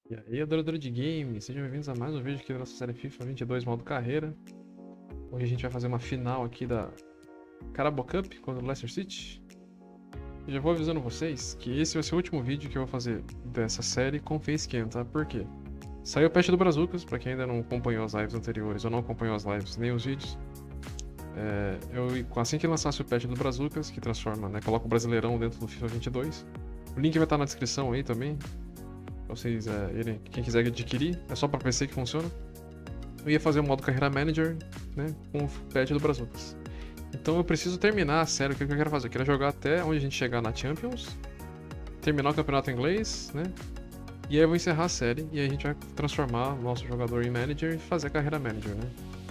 E aí, adorador de games, sejam bem-vindos a mais um vídeo aqui da nossa série FIFA 22 modo carreira. Hoje a gente vai fazer uma final aqui da Carabao Cup contra o Leicester City. E já vou avisando vocês que esse vai ser o último vídeo que eu vou fazer dessa série com facecam, tá? Por quê? Saiu o patch do Brazucas, pra quem ainda não acompanhou as lives anteriores ou não acompanhou as lives nem os vídeos. Assim que lançasse o patch do Brazucas, que transforma, né, coloca o Brasileirão dentro do FIFA 22. O link vai estar na descrição aí também. Vocês, quem quiser adquirir, é só para PC que funciona. Eu ia fazer o modo Carreira Manager, né, com o patch do Brazucas. Então eu preciso terminar a série, o que eu quero fazer? Eu quero jogar até onde a gente chegar na Champions, terminar o campeonato inglês, né, e aí eu vou encerrar a série, e aí a gente vai transformar o nosso jogador em Manager e fazer a Carreira Manager, né.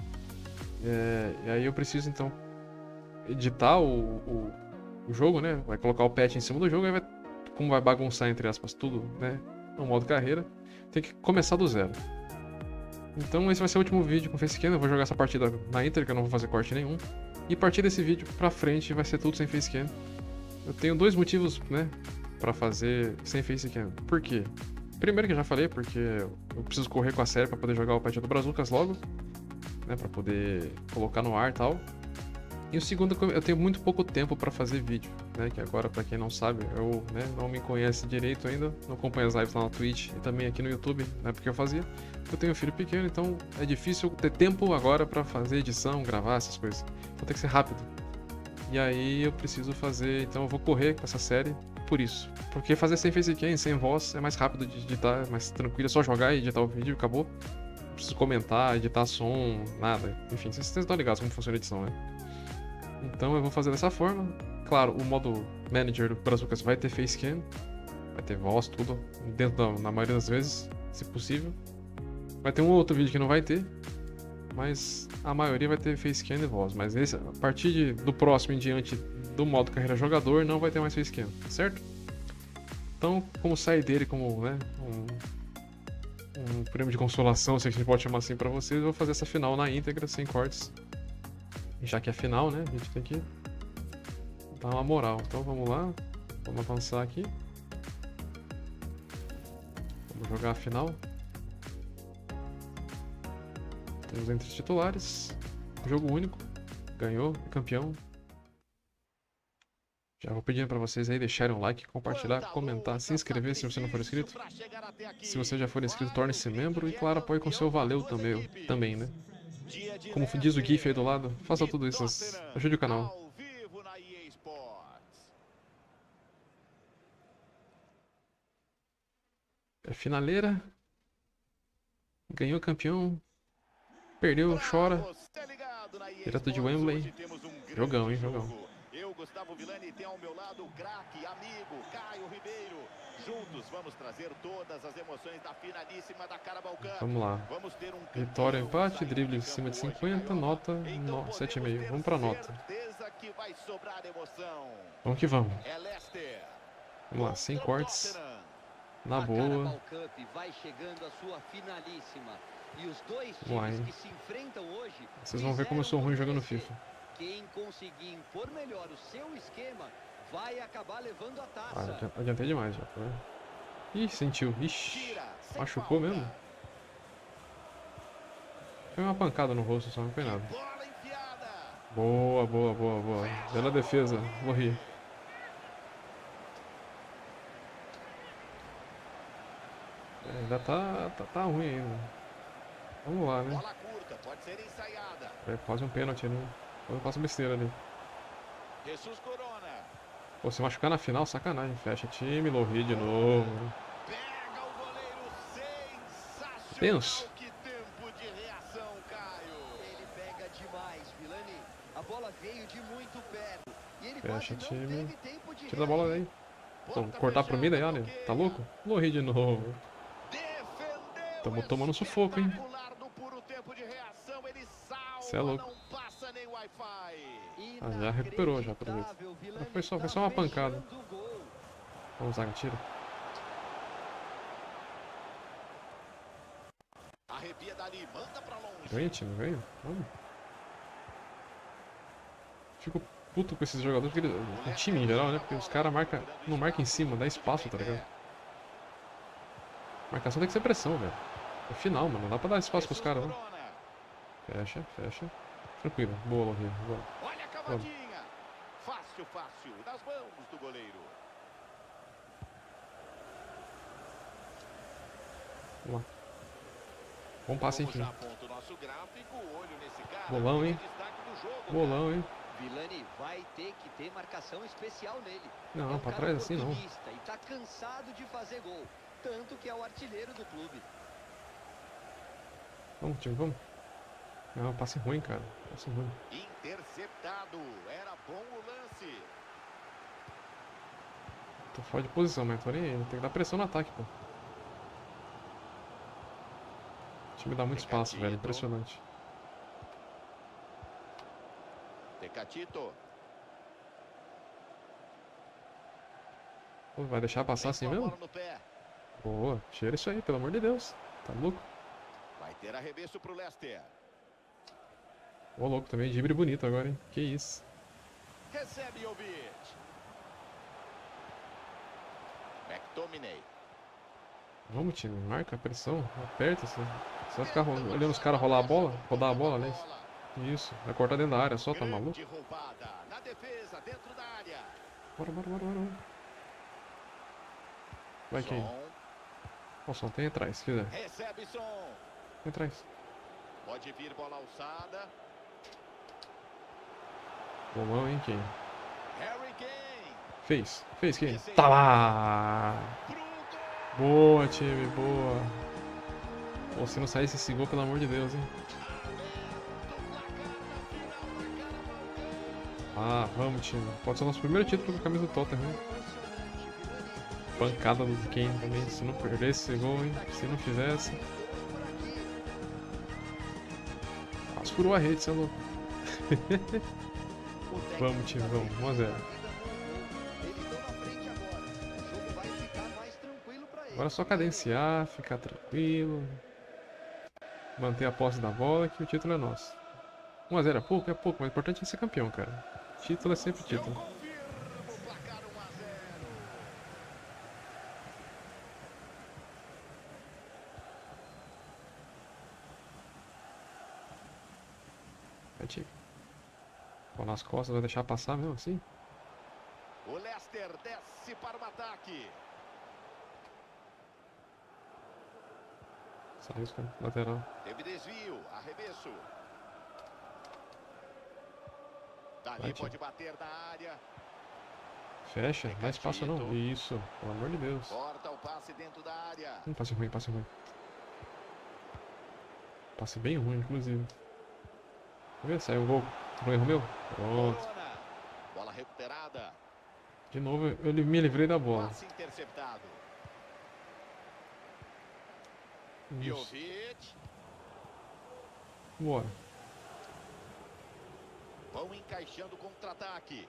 E aí eu preciso, então, editar o jogo, né, vai colocar o patch em cima do jogo, aí como vai bagunçar, entre aspas, tudo, né, no modo carreira, tem que começar do zero. Então esse vai ser o último vídeo com facecam, eu vou jogar essa partida na íntegra, eu não vou fazer corte nenhum. E a partir desse vídeo pra frente vai ser tudo sem facecam. Eu tenho dois motivos, né, pra fazer sem facecam. Por quê? Primeiro que eu já falei, porque eu preciso correr com a série pra poder jogar o patch do Brazucas logo, né, pra poder colocar no ar e tal. E o segundo, eu tenho muito pouco tempo para fazer vídeo, né? Que agora, para quem não sabe, eu, né, não me conhece direito ainda, não acompanho as lives lá na Twitch e também aqui no YouTube, né? Porque eu fazia. Eu tenho um filho pequeno, então é difícil ter tempo agora para fazer edição, gravar essas coisas. Então tem que ser rápido. E aí eu preciso fazer, então eu vou correr com essa série por isso. Porque fazer sem facecam, sem voz, é mais rápido de editar, é mais tranquilo, é só jogar e editar o vídeo e acabou. Não preciso comentar, editar som, nada. Enfim, vocês estão ligados como funciona a edição, né? Então eu vou fazer dessa forma. Claro, o modo Manager do Brazucas vai ter facecam, vai ter voz, tudo, na maioria das vezes, se possível. Vai ter um outro vídeo que não vai ter, mas a maioria vai ter facecam e voz. Mas esse, a partir do próximo em diante do modo Carreira Jogador, não vai ter mais facecam, certo? Então, como sair dele como, né, um prêmio de consolação, se a gente pode chamar assim pra vocês, eu vou fazer essa final na íntegra, sem cortes. Já que é final, né? A gente tem que dar uma moral. Então vamos lá. Vamos avançar aqui. Vamos jogar a final. Temos entre os titulares. Jogo único. Ganhou. É campeão. Já vou pedindo pra vocês aí deixarem um like, compartilhar, comentar, se inscrever se você não for inscrito. Se você já for inscrito, torne-se membro. E claro, apoie com seu valeu também, né? Como diz o GIF aí do lado, faça tudo isso, ajude o canal. É finaleira. Ganhou campeão. Perdeu, chora. Direto de Wembley. Jogão, hein, jogão. Eu, Gustavo Villani, tenho ao meu lado o craque, amigo, Caio Ribeiro. Juntos vamos trazer todas as emoções da finalíssima da Carabao Cup. Vamos lá. Vitória, empate, drible em cima de 50, nota 7,5. Vamos pra nota. Vamos que vamos. Vamos lá, sem cortes. Na boa. Vamos lá, hein. Vocês vão ver como eu sou ruim jogando FIFA. Quem conseguir impor melhor o seu esquema vai acabar levando a taça. Adiantei demais já. Ih, sentiu. Ixi, machucou mesmo. Foi uma pancada no rosto, só não foi nada. Boa, boa, boa, boa. Bela defesa. Morri. Ainda tá ruim ainda. Vamos lá, né? É quase um pênalti ali. Eu faço besteira ali. Pô, se machucar na final, sacanagem. Fecha time, Lohri de novo. Tenso. Fecha time. Tira a bola daí. Então, cortar pro meio daí, olha. Tá louco? Lohri de novo. Tamo tomando sufoco, hein? Cê é louco. Ah, já recuperou, já, aproveita. Foi só uma pancada. Vamos, Zaga, tira. Ganha, time, ganha. Vamos. Fico puto com esses jogadores, porque o time em geral, né? Porque os caras não marcam em cima, dá espaço, tá ligado? Marcação tem que ser pressão, velho. É final, mano. Não dá pra dar espaço pros Jesus caras, não. Corona. Fecha, fecha. Tranquilo. Boa, Lohri. Boa. Olha a cavadinha. Fácil, fácil. Nas mãos do goleiro. Vamos lá. Bom passe, Como enfim. já aponta o nosso gráfico, olho nesse cara. Bolão, Ele é hein? destaque do jogo, Bolão, hein? Vilani vai ter que ter marcação especial nele. Não, É um pra cara trás assim não. oportunista e tá cansado de fazer gol. Tanto que é o artilheiro do clube. Vamos, time, vamos. Não, passe ruim, cara. Passe ruim. Interceptado. Era bom o lance. Tô fora de posição, mas tô nem aí. Tem que dar pressão no ataque, pô. O time dá muito espaço, velho. Impressionante. Tecatito. Pô, vai deixar passar assim Vem com a mesmo? bola no pé. Boa. Cheira isso aí, pelo amor de Deus. Tá louco? Vai ter arremesso pro Leicester. Ô, louco também. Drible bonito agora, hein? Que isso. Recebe Jovic. McTominay. Vamos, time. Marca a pressão. Aperta. Você vai ficar olhando os caras rolar a bola? Rodar a bola, aliás. Isso. Vai cortar dentro da área só, tá maluco? Grande roubada. Na defesa, dentro da área. Bora, bora, bora, bora. Vai, quem? Som. Ó, som, tem atrás, se quiser. Recebe som. Tem atrás. Pode vir bola alçada. Bolão, hein, quem? Harry Kane. Fez. Fez quem? Tá lá! Pro gol. Boa, time, boa. Pô, se não saísse esse gol, pelo amor de Deus, hein? Ah, vamos, time. Pode ser o nosso primeiro título com a camisa do Tottenham, hein? Pancada do Kane também. Se não perdesse esse gol, hein? Se não fizesse. Quase furou a rede, você é louco. Vamos, time, vamos. 1 a 0. Agora é só cadenciar, ficar tranquilo. Manter a posse da bola que o título é nosso. 1 a 0 é pouco, mas o importante é ser campeão, cara. Título é sempre título. Confirma o placar 1 a 0. Vai, time. Bola nas costas, vai deixar passar mesmo assim? O Leicester desce para o ataque. Saiu os caras. Lateral. Teve desvio, arremesso. Dali Vai, pode bater na área. Fecha, não dá espaço não. Isso, pelo amor de Deus. Corta o passe dentro da área. Passe ruim, passe ruim. Passe bem ruim, inclusive. Vamos ver, saiu o gol. No erro meu? Pronto. Corona. Bola recuperada. De novo, eu me livrei da bola. Passe interceptado. Isso. Jovic. Bora. Vão encaixando o contra-ataque.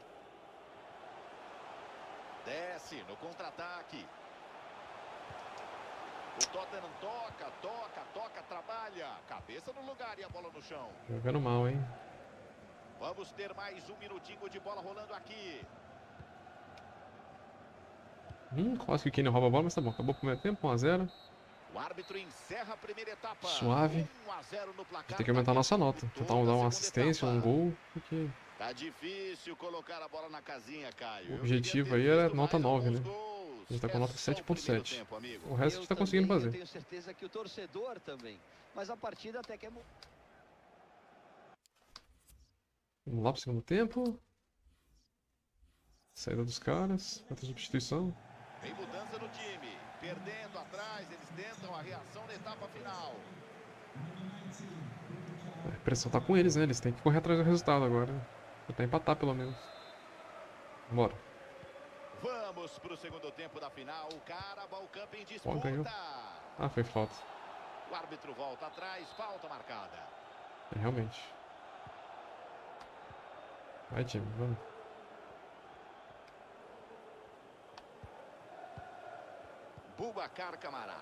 Desce no contra-ataque. O Tottenham toca, trabalha. Cabeça no lugar e a bola no chão. Jogando mal, hein? Vamos ter mais um minutinho de bola rolando aqui. Quase que o Kane rouba a bola, mas tá bom. Acabou o primeiro tempo, 1 a 0. O árbitro encerra a primeira etapa. Suave. 1 a 0 no placar. Tem que aumentar a nossa nota. Tentar dar uma assistência, um gol. Porque Tá difícil colocar a bola na casinha, Caio. o objetivo aí era nota 9, né? A gente tá com nota só o 7.7. primeiro tempo, amigo. O resto a gente tá conseguindo Eu fazer. tenho certeza que o torcedor também. Mas a partida até que é... Vamos lá pro segundo tempo. Saída dos caras. Outra substituição. Tem mudança no time. Perdendo atrás, eles tentam a reação na etapa final. A pressão tá com eles, né? Eles têm que correr atrás do resultado agora. Tentar empatar pelo menos. Bora. Vamos pro segundo tempo da final. O Carabao Cup em Ó, ganhou. disputa. Ah, foi falta. O árbitro volta atrás, falta marcada. É, realmente. Vai, time, vamos. Boubacar Camará.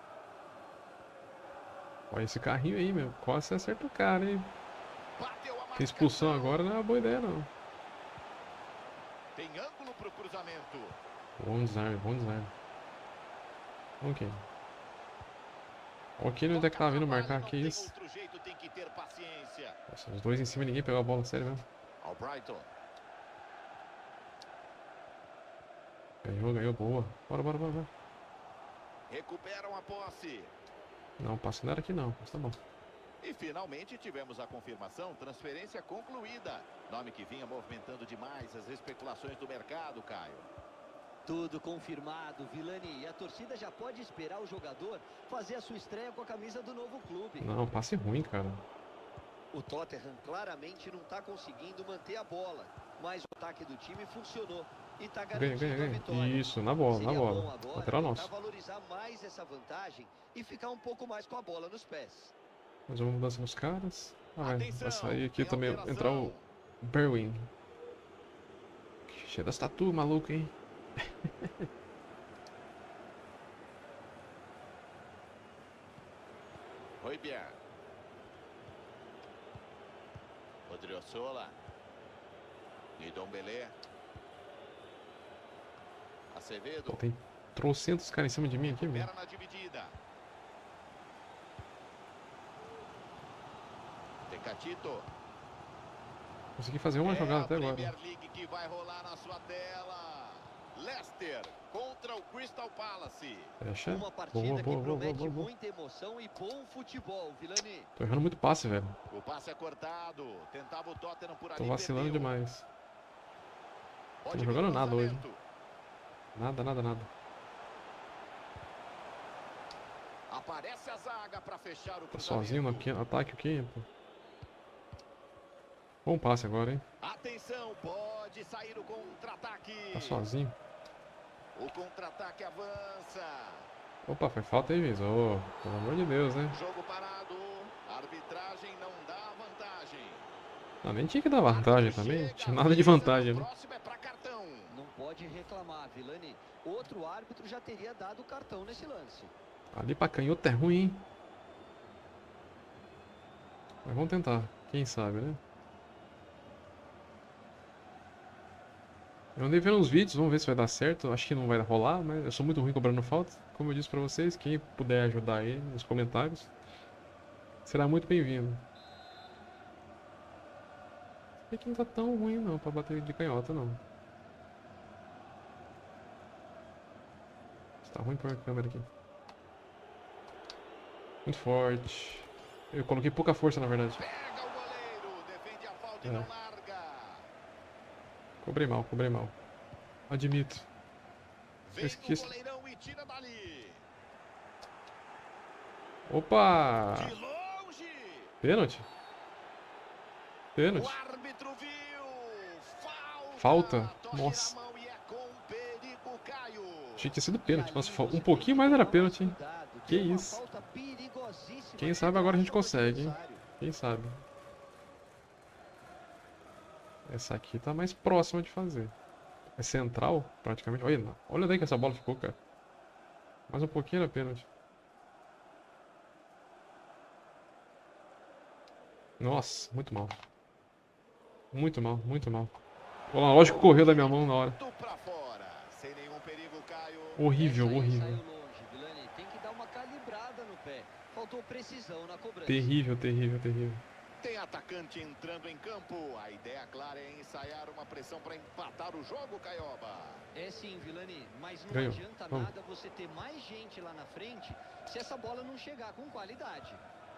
Olha esse carrinho aí, meu. Quase você acerta o cara, hein? Bateu a Tem expulsão marcação. agora, não é uma boa ideia, não. Tem ângulo pro cruzamento. Bom desarme, bom desarme. Ok. Olha o Kane onde é que tava vindo marcar, que isso? Outro jeito, tem que ter paciência. Nossa, os dois em cima e ninguém pegou a bola, sério mesmo. Ao Brighton. Ganhou, boa. Bora, bora, bora, bora. Recuperam a posse. Não, o passe não era aqui não, mas tá bom. E finalmente tivemos a confirmação, transferência concluída. Nome que vinha movimentando demais as especulações do mercado, Caio. Tudo confirmado, Vilani. E a torcida já pode esperar o jogador fazer a sua estreia com a camisa do novo clube. Não, passe ruim, cara. O Tottenham claramente não está conseguindo manter a bola, mas o ataque do time funcionou e está garantindo a vitória. Isso, na bola, Seria na bola. bom agora Lateral tentar nosso. valorizar mais essa vantagem e ficar um pouco mais com a bola nos pés. Mais uma mudança nos caras. Vai sair aqui tem também, alteração. entrar o Berwin. Cheio das tatu, maluco, hein? Højbjerg. Odriozola. Ndombele. Acevedo. Pô, tem trocentos caras em cima de mim aqui, velho. Perna dividida. Tecatito. Consegui fazer uma jogada até agora. Premier League que vai rolar na sua tela. Leicester contra o Crystal Palace. Fecha. Uma partida Boa, que boa, boa, promete boa, boa. muita emoção e bom futebol, Vilani. Tô errando muito passe, velho. O passe é cortado. Tentava o Tottenham por ali. Tô vacilando perdeu. demais. Pode Tô vir jogando o nada hoje. lançamento. Nada. Aparece a zaga para fechar o Tô sozinho cruzamento. no ataque aqui, pô. Bom passe agora, hein? Atenção, pode sair o contra-ataque. Tá sozinho. O contra-ataque avança. Opa, foi falta aí, Viso. Pelo amor de Deus, né? Jogo parado. A arbitragem não dá vantagem. Não, nem tinha que dar vantagem também. Não tinha nada de vantagem, O né? próximo é para cartão. Não pode reclamar, Vilani. Outro árbitro já teria dado o cartão nesse lance. Ali pra canhoto é ruim, hein? Mas vamos tentar. Quem sabe, né? Eu andei vendo uns vídeos, vamos ver se vai dar certo. Acho que não vai rolar, mas eu sou muito ruim cobrando falta. Como eu disse pra vocês, quem puder ajudar aí nos comentários, será muito bem-vindo. E que não tá tão ruim não pra bater de canhota, não. Tá ruim pôr a câmera aqui. Muito forte. Eu coloquei pouca força, na verdade. Pega o goleiro, defende a falta e É. não larga. Cobrei mal. Admito. Vem esqueci. o goleirão e tira dali. Opa! De longe. Pênalti? O Pênalti. árbitro viu. Falta? Toque Nossa. na mão e é com perigo, Caio. Achei que tinha sido pênalti. Nossa, um pouquinho mais era pênalti, hein? Que isso. Quem sabe agora a gente consegue, hein? Quem sabe. Essa aqui tá mais próxima de fazer. É central, praticamente. Olha daí que essa bola ficou, cara. Mais um pouquinho era pênalti. Nossa, muito mal. Muito mal. O lógico correu da minha mão na hora. Pra fora. Sem nenhum perigo, Caio. Horrível. Saiu longe, Vilani. Tem que dar uma calibrada no pé. Faltou precisão na cobrança. Terrível. Tem atacante entrando em campo. A ideia clara é ensaiar uma pressão para empatar o jogo, Caioba. É sim, Vilani, mas não Ganhou. adianta Vamos. nada você ter mais gente lá na frente se essa bola não chegar com qualidade.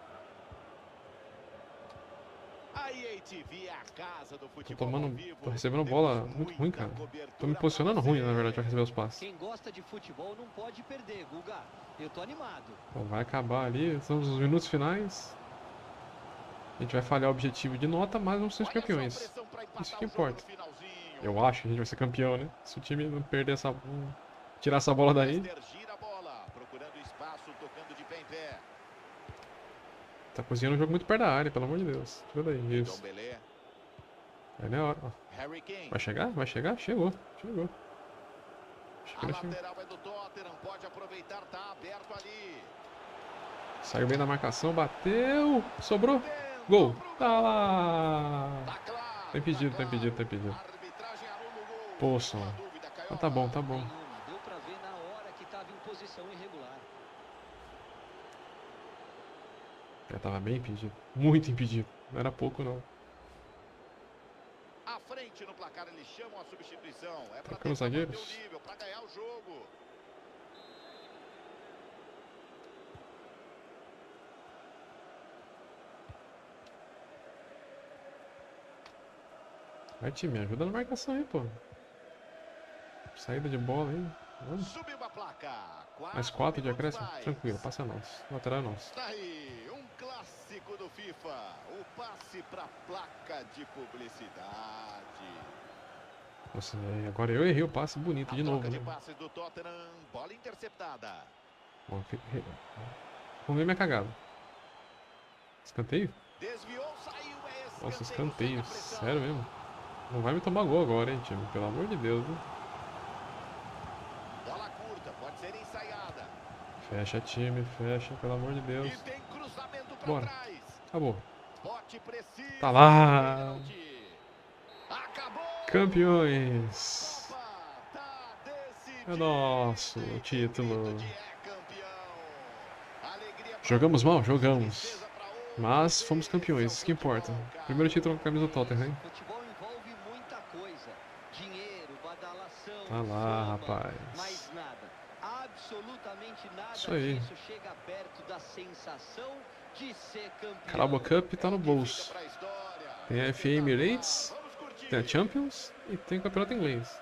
A EA TV é a casa do Tô futebol ao tomando. vivo. Tô recebendo Temos bola muito muita ruim, cara. cobertura Tô me pra posicionando você. ruim, na verdade, pra receber os passes. Quem gosta de futebol não pode perder, Guga. Eu tô animado. Então vai acabar ali, estamos nos minutos finais. A gente vai falhar o objetivo de nota, mas vamos ser os Olha só a campeões. pressão pra empatar Isso que o jogo importa. no finalzinho. Eu acho que a gente vai ser campeão, né? Se o time não perder essa. Tirar essa bola daí. Leicester gira a bola, procurando espaço, tocando de pé em pé. Tá cozinhando um jogo muito perto da área, pelo amor de Deus. Tira daí, isso. Ndombele, Aí não é hora. Ó. Harry Kane. Vai chegar? Chegou. A Chegou. lateral é do Tottenham, pode aproveitar, tá aberto ali. Saiu bem da marcação, bateu. Sobrou. Gol. Tá lá. Tá claro, Tá impedido. A arbitragem anula o gol. Pô, som. Uma dúvida, Ah, tá bom. Nenhuma. Deu pra ver na hora que tava em posição irregular. É, tava bem impedido. Muito impedido. Não era pouco, não. À frente no placar, eles chamam a substituição. É para Trocando os tentar manter o zagueiros. nível, para ganhar o jogo. Vai, time, ajuda na marcação aí, pô. Saída de bola aí. Vamos. Subiu a placa. Mais 4 de acréscimo? Tranquilo, passe é nosso. Lateral é nosso. Tá aí, um clássico do FIFA. O passe para placa de publicidade. Nossa, agora eu errei o passe bonito de novo, De né? passes do Tottenham, bola interceptada. Bom, vamos ver minha cagada. Escanteio? Desviou, saiu, Nossa, escanteio. Sério mesmo. Não vai me tomar gol agora, hein, time? Pelo amor de Deus, viu? Bola curta, pode ser ensaiada. Fecha, time, fecha, pelo amor de Deus. E tem cruzamento para Bora. trás. Acabou. Bote preciso. Tá lá. Pênalti. Acabou. Campeões. Copa tá decidida. É nosso o título. É campeão. Alegria pra Jogamos mal? todos, Jogamos. tristeza pra outros. Mas fomos campeões, isso que importa. Primeiro título com a camisa do Tottenham, hein? Futebol envolve muita coisa. Dinheiro, badalação, Tá lá, fama, rapaz. mas nada, absolutamente nada Isso aí. disso chega perto da sensação de ser campeão. Carabao Cup tá no bolso. Pra história. Tem a FA Emirates, Vamos curtir. tem a Champions e tem o Campeonato Inglês.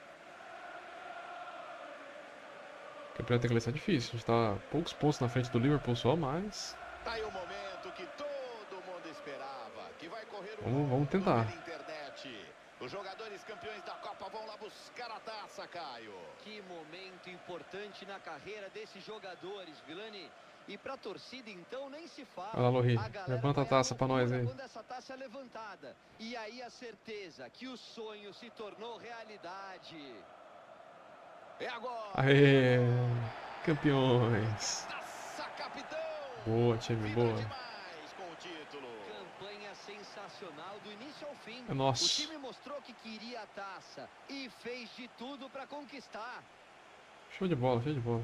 O Campeonato Inglês tá difícil, a gente tá poucos pontos na frente do Liverpool só, mas Tá aí o momento que todo mundo esperava, que vai correr o Vamos mundo tentar. pela internet. Os jogadores campeões da Copa vão lá buscar a taça, Caio. Que momento importante na carreira desses jogadores, Vilani. E pra torcida, então, nem se fala. Olha lá, Lohri, A galera levanta a vai à taça pra nós loucura aí. quando essa taça é levantada. E aí a certeza que o sonho se tornou realidade. É agora. Aê, campeões. Taça, capitão. Boa, time, Vibra boa. demais com o título. Campanha sensacional do início ao fim. É nosso. O time mostrou que queria a taça e fez de tudo pra conquistar. Show de bola, show de bola.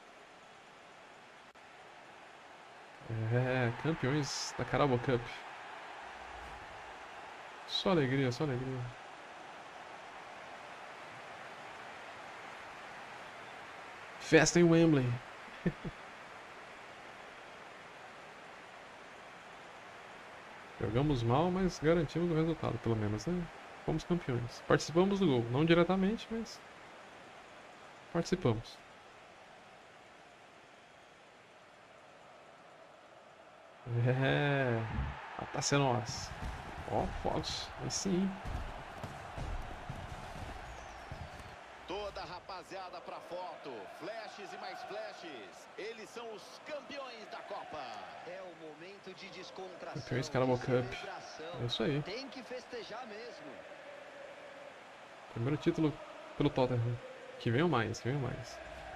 É, campeões da Carabao Cup. Só alegria, só alegria. Festa em Wembley. Jogamos mal, mas garantimos o resultado, pelo menos, né? Fomos campeões. Participamos do gol, não diretamente, mas participamos. É, a taça é nossa. Ó, fogos, aí sim. Toda a rapaziada pra foto. Flashes e mais flashes. Eles são os campeões da Copa. É o momento de descontração. Campeões Carabao de Cup. celebração. É isso aí. Tem que festejar mesmo. Primeiro título pelo Tottenham. Que venham mais, que venham mais.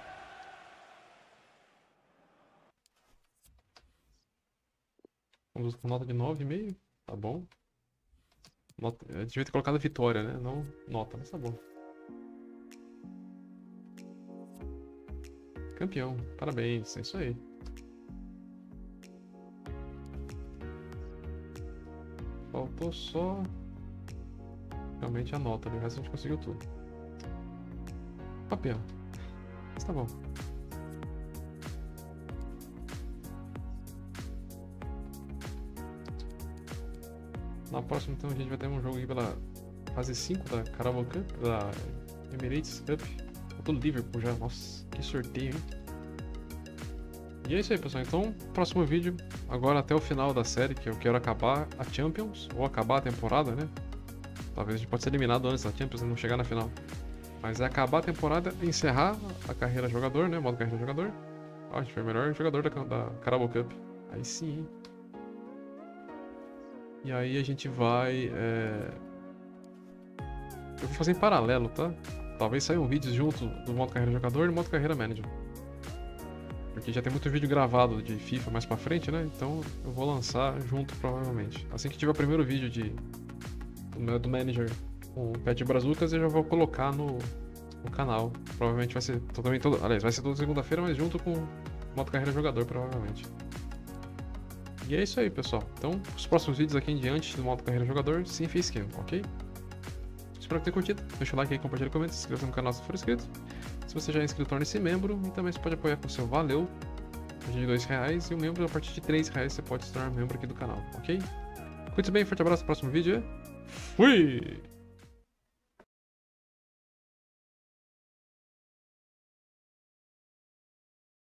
Vamos com nota de 9,5. Tá bom. Nota, eu devia ter colocado vitória, né? Não nota, mas tá bom. Campeão. Parabéns, é isso aí. Faltou só realmente a nota, o resto a gente conseguiu tudo. Papel. Mas tá bom. Na próxima então a gente vai ter um jogo aqui pela fase 5 da Carabao Cup, da Emirates Cup. Do Liverpool já, nossa, que sorteio, hein? E é isso aí, pessoal. Então, próximo vídeo, agora até o final da série, que eu quero acabar a Champions, ou acabar a temporada, né? Talvez a gente possa ser eliminado antes da Champions e não chegar na final. Mas é acabar a temporada e encerrar a carreira jogador, né? Modo carreira jogador. Ó, a gente foi o melhor jogador da Carabao Cup. Aí sim, hein? E aí a gente vai... Eu vou fazer em paralelo, tá? Talvez saiam vídeos junto do modo carreira jogador e do modo carreira manager. Porque já tem muito vídeo gravado de FIFA mais pra frente, né? Então eu vou lançar junto, provavelmente. Assim que tiver o primeiro vídeo do manager com o Pet Brazucas, eu já vou colocar no canal. Provavelmente vai ser totalmente... Aliás, vai ser toda segunda-feira, mas junto com o modo carreira jogador, provavelmente. E é isso aí, pessoal. Então, os próximos vídeos aqui em diante do modo carreira jogador, sem facecam, ok? Espero que tenha curtido. Deixa o like aí, compartilha, comenta, se inscreva no canal se for inscrito. Se você já é inscrito, torne-se membro. E também você pode apoiar com o seu valeu, a partir de R$2. E o membro, a partir de R$3, você pode se tornar membro aqui do canal, ok? Cuide bem, forte abraço, no próximo vídeo. Fui!